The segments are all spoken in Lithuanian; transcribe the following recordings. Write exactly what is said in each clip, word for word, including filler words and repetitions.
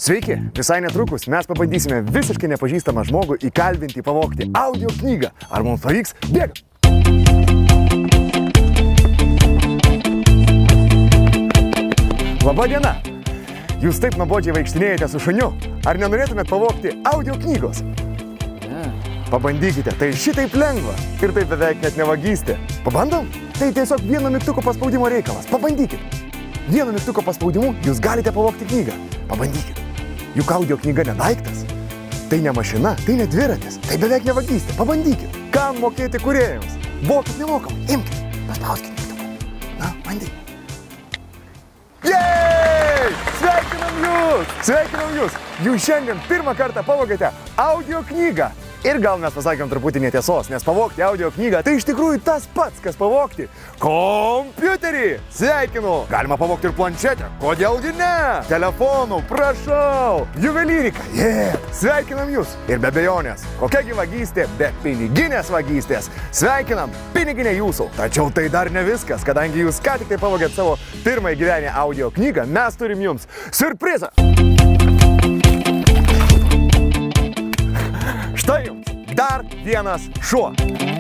Sveiki! Visai netrukus mes pabandysime visiškai nepažįstamą žmogų įkalbinti pavogti audio knygą. Ar mums pavyks? Bėgam! Labą dieną! Jūs taip nuobodžiai vaikštinėjate su šuniu. Ar nenorėtumėt pavogti audio knygos? Ne. Pabandykite, tai šitaip lengva. Ir tai beveik net ne vagystė. Pabandom? Tai tiesiog vieno mygtuko paspaudimo reikalas. Pabandykit. Vieno mygtuko paspaudimu jūs galite pavogti knygą. Pabandykit. Juk audio knyga ne daiktas. Tai ne mašina, tai ne dviratis. Tai beveik ne vagystė. Pabandykit. Kam mokėti kūrėjams? Vokit nemokamai. Imkit. Paspauskit mygtuką. Na, bandyk. Jej! Sveikinam jūs! Sveikinam jūs! Jūs šiandien pirmą kartą pavogėte audio knygą. Ir gal mes pasakėm truputį netiesos, nes pavogti audio knygą tai iš tikrųjų tas pats, kas pavogti kompiuterį. Sveikinu! Galima pavogti ir planšetę. Kodėlgi ne? Telefonų, prašau! Juvelyrika. Yeah! Sveikinam jūs! Ir be abejonės, kokiagi vagystė be piniginės vagystės. Sveikinam! Piniginė jūsų. Tačiau tai dar ne viskas, kadangi jūs ką tik tai pavogėt savo pirmąjį gyvenę audio knygą, mes turim jums siurprizą. Štai jums dar vienas šuo.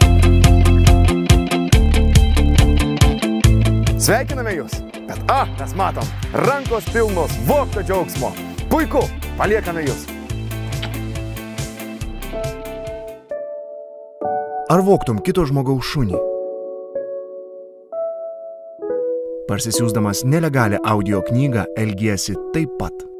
Sveikiname jūs. Bet, a, mes matom, rankos pilnos vogto džiaugsmo. Puiku, paliekame jūs. Ar vogtum kito žmogaus šunį? Parsisiųsdamas nelegalią audio knygą elgiesi taip pat.